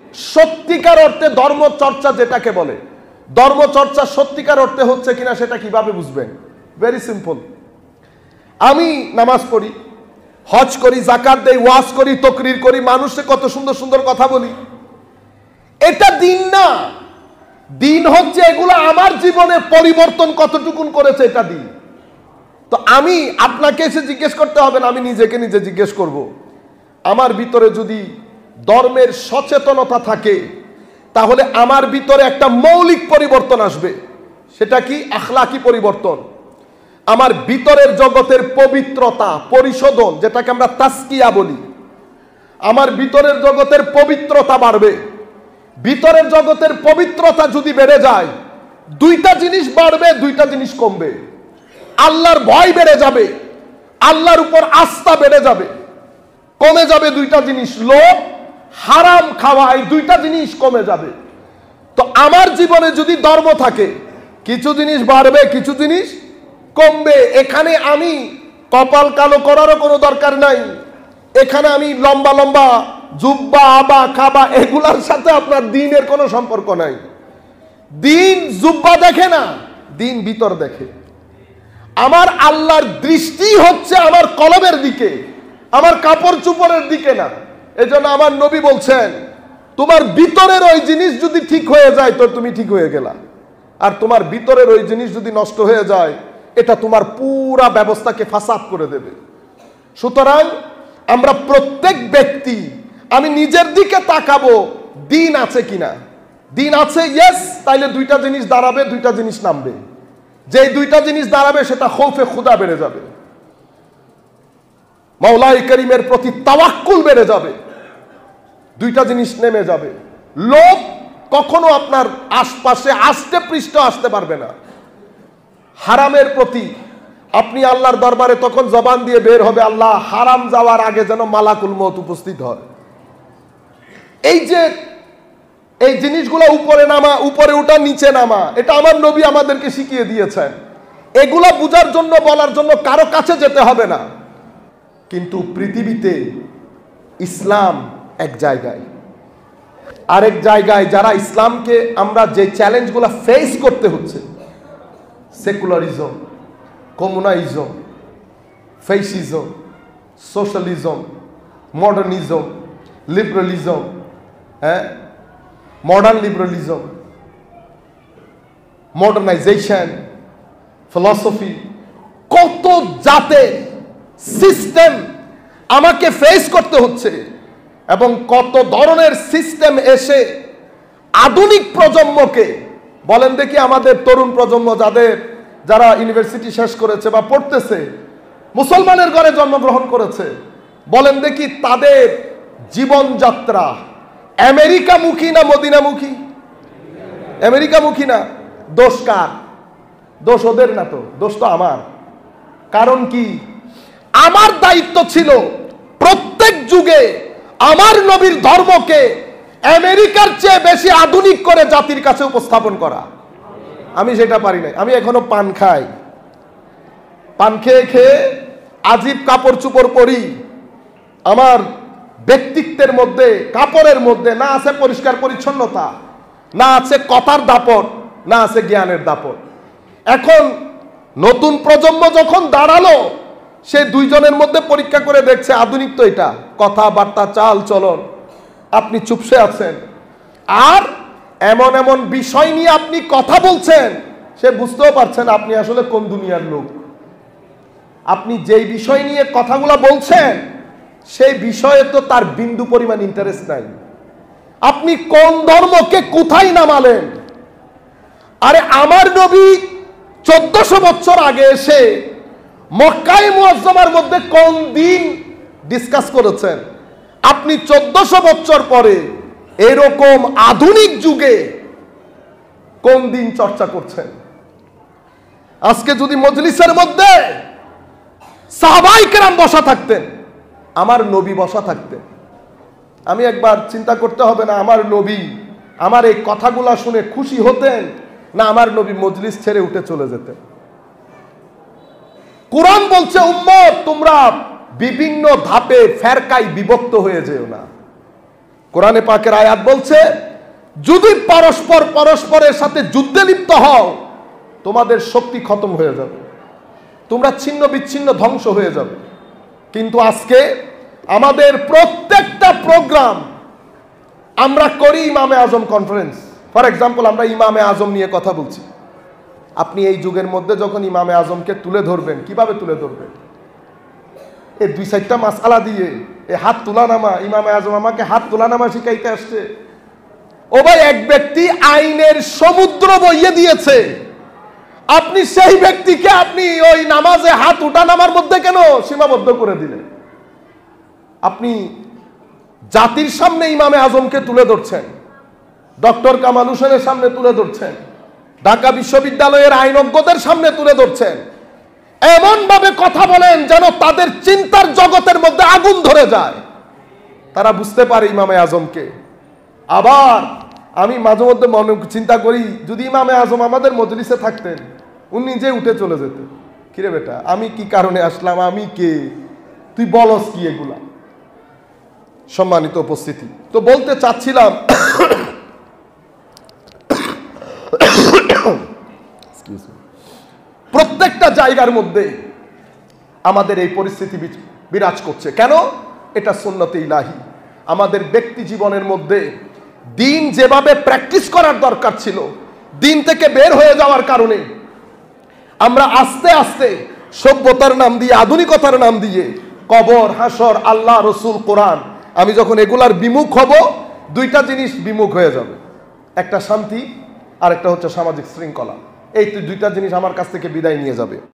সত্যিকার অর্থে ধর্মচর্চা যেটাকে বলে, ধর্মচর্চা সত্যিকার অর্থে হচ্ছে কিনা সেটা কিভাবে বুঝবেন? Very simple. আমি নামাজ পড়ি, হজ করি, যাকাত দেই, ওয়াজ করি, তাকরীর করি, মানুষে কত সুন্দর সুন্দর কথা বলি, এটা দিন না। দিন হচ্ছে এগুলো আমার জীবনে পরিবর্তন কতটুকুন করেছে, এটা দিন। তো আমি আপনাকে এসে জিজ্ঞেস করতে হবে না, আমি নিজেকে নিজে জিজ্ঞেস করব। আমার ভিতরে যদি ধর্মের সচেতনতা থাকে তাহলে আমার ভিতরে একটা মৌলিক পরিবর্তন আসবে। সেটা কি? আখলাকি পরিবর্তন। আমার ভিতরের জগতের পবিত্রতা, পরিশোধন, যেটাকে আমরা তাসকিয়া বলি, আমার ভিতরের জগতের পবিত্রতা বাড়বে। ভিতরের জগতের পবিত্রতা যদি বেড়ে যায়, দুইটা জিনিস বাড়বে, দুইটা জিনিস কমবে। আল্লাহর ভয় বেড়ে যাবে, আল্লাহর উপর আস্থা বেড়ে যাবে। কমে যাবে দুইটা জিনিস, লোভ, হারাম খাওয়া, এই দুইটা জিনিস কমে যাবে। তো আমার জীবনে যদি ধর্ম থাকে, কিছু জিনিস বাড়বে, কিছু জিনিস কমবে। এখানে আমি কপাল কালো করারও কোনো দরকার নাই। এখানে আমি লম্বা লম্বা জুব্বা, আবা, খাবা, এগুলার সাথে আপনার দিনের কোনো সম্পর্ক নাই। দিন জুব্বা দেখে না, দিন ভিতর দেখে। আমার আল্লাহর দৃষ্টি হচ্ছে আমার কলবের দিকে, আমার কাপড় চুপড়ের দিকে না। এজন্য আমার নবী বলছেন, তোমার ভিতরের ওই জিনিস যদি ঠিক হয়ে যায় তো তুমি ঠিক হয়ে গেলা, আর তোমার ভিতরের ওই জিনিস যদি নষ্ট হয়ে যায় এটা তোমার পুরা ব্যবস্থাকে ফাসাদ করে দেবে। সুতরাং আমরা প্রত্যেক ব্যক্তি, আমি নিজের দিকে তাকাবো, দিন আছে কিনা। দিন আছে, ইয়েস, তাইলে দুইটা জিনিস দাঁড়াবে, দুইটা জিনিস নামবে। যে দুইটা জিনিস দাঁড়াবে সেটা খৌফে খুদা বেড়ে যাবে, মাওলাই করিমের প্রতি তাওয়াক্কুল বেড়ে যাবে। দুইটা জিনিস নেমে যাবে। লোভ কখনো আপনার আশপাশে আস্তে পৃষ্ঠ আসতে পারবে না। হারামের প্রতি আপনি আল্লাহর দরবারে তখন জবান দিয়ে বের হবে, আল্লাহ হারাম যাওয়ার আগে যেন মালাকুল মউত উপস্থিত হয়। এই যে এই জিনিসগুলো উপরে নামা, উপরে ওঠা, নিচে নামা, এটা আমার নবী আমাদেরকে শিখিয়ে দিয়েছেন। এগুলা বুঝার জন্য, বলার জন্য কারো কাছে যেতে হবে না। কিন্তু পৃথিবীতে ইসলাম এক জায়গায়, আরেক জায়গায় যারা ইসলামকে, আমরা যে চ্যালেঞ্জগুলো ফেস করতে হচ্ছে, secularism, communism, fascism, socialism, modernism, liberalism, modern liberalism, modernisation, philosophy, কত জাতের সিস্টেম আমাকে ফেস করতে হচ্ছে, এবং কত ধরনের সিস্টেম এসে আধুনিক প্রজন্মকে, বলেন দেখি আমাদের তরুণ প্রজন্ম যারা ইউনিভার্সিটি শেষ করেছে বা পড়তেছে, মুসলমানের ঘরে জন্মগ্রহণ করেছে, বলেন দেখি তাদের জীবনযাত্রা আমেরিকামুখী না মদিনামুখী? আমেরিকামুখী না। দোষ কার? দোষ ওদের না, তো দোষ তো আমার। কারণ কি? আমার দায়িত্ব ছিল প্রত্যেক যুগে আমার নবীর ধর্মকে আমেরিকার চেয়ে বেশি আধুনিক করে জাতির কাছে উপস্থাপন করা। আমি সেটা পারি নাই। আমি এখনো পান খাই, পান খেয়ে খেয়ে আজীব কাপড় চুপড় পরি। আমার ব্যক্তিত্বের মধ্যে, কাপড়ের মধ্যে না আছে পরিষ্কার পরিচ্ছন্নতা, না আছে কথার দাপট, না আছে জ্ঞানের দাপট। এখন নতুন প্রজন্ম যখন দাঁড়ালো, সে দুইজনের মধ্যে পরীক্ষা করে দেখছে আধুনিক তো এটা, কথাবার্তা, চাল চলন। আপনি চুপসে আছেন, আর এমন এমন বিষয় নিয়ে আপনি কথা বলছেন, সে বুঝতেও পারছেন আপনি আসলে কোন দুনিয়ার লোক। আপনি যেই বিষয় নিয়ে কথাগুলো বলছেন সেই বিষয়ে তো তার বিন্দু পরিমাণ ইন্টারেস্ট নাই। আপনি কোন ধর্মকে কোথায় নামালেন? আরে আমার নবী 1400 বছর আগে এসে মক্কায়ে মুআজ্জামার মধ্যে কোন দিন ডিসকাস করেছেন? আপনি 1400 বছর পরে এরকম আধুনিক যুগে কোন দিন চর্চা করছেন? আজকে যদি মজলিসের মধ্যে সাহাবায়ে কেরাম বসা থাকতেন, আমার নবী বসা থাকতেন, আমি একবার চিন্তা করতে হবে না আমার নবী আমার এই কথাগুলা শুনে খুশি হতেন, না আমার নবী মজলিস ছেড়ে উঠে চলে যেতেন। কুরআন বলছে, উম্মত তোমরা বিভিন্ন ধাপে ফেরকায় বিভক্ত হয়ে যেও না। কোরআনে পাকের আয়াত বলছে, যদি পরস্পরের সাথে যুদ্ধে লিপ্ত হও, তোমাদের শক্তি খতম হয়ে যাবে, তোমরা ছিন্ন বিচ্ছিন্ন ধ্বংস হয়ে যাবে। কিন্তু আজকে আমাদের প্রত্যেকটা প্রোগ্রাম আমরা করি ইমামে আজম কনফারেন্স। ফর এক্সাম্পল, আমরা ইমামে আজম নিয়ে কথা বলছি। আপনি এই যুগের মধ্যে যখন ইমামে আজমকে তুলে ধরবেন, কিভাবে তুলে ধরবেন? এই 2-4টা মাসআলা দিয়ে, এই হাত তোলা নামা, ইমামে আজম আমাকে হাত তোলা নামা শিখাইতে আসছে। ও ভাই, এক ব্যক্তি আইনের সমুদ্র বইয়ে দিয়েছে, আপনি সেই ব্যক্তিকে আপনি ওই নামাজে হাত উঠা নামার মধ্যে কেন সীমাবদ্ধ করে দিলেন? আপনি জাতির সামনে ইমামে আজমকে তুলে ধরছেন, ডক্টর কামাল হোসেনের সামনে তুলে ধরছেন, ঢাকা বিশ্ববিদ্যালয়ের আইনজ্ঞদের সামনে তুলে ধরছেন, এমন ভাবে কথা বলেন যেন তাদের চিন্তার জগতের মধ্যে আগুন ধরে যায়, তারা বুঝতে পারে ইমামে আজমকে। আবার আমি মাঝে মধ্যে মনে চিন্তা করি, যদি ইমামে আজম আমাদের মজলিসে থাকতেন, উনি নিজে উঠে চলে যেতেন, কিরে বেটা আমি কি কারণে আসলাম, আমি কে, তুই বলস কি এগুলা। সম্মানিত উপস্থিতি, তো বলতে চাচ্ছিলাম, প্রত্যেকটা জায়গার মধ্যে আমাদের এই পরিস্থিতি বিরাজ করছে। কেন? এটা সুন্নতে ইলাহি। আমাদের ব্যক্তি জীবনের মধ্যে দিন যেভাবে প্র্যাকটিস করার দরকার ছিল, দিন থেকে বের হয়ে যাওয়ার কারণে আমরা আস্তে আস্তে সভ্যতার নাম দিয়ে, আধুনিকতার নাম দিয়ে কবর, হাসর, আল্লাহ, রসুল, কোরআন, আমি যখন এগুলার বিমুখ হব, দুইটা জিনিস বিমুখ হয়ে যাবে, একটা শান্তি আর একটা হচ্ছে সামাজিক শৃঙ্খলা। এই দুইটা জিনিস আমার কাছ থেকে বিদায় নিয়ে যাবে।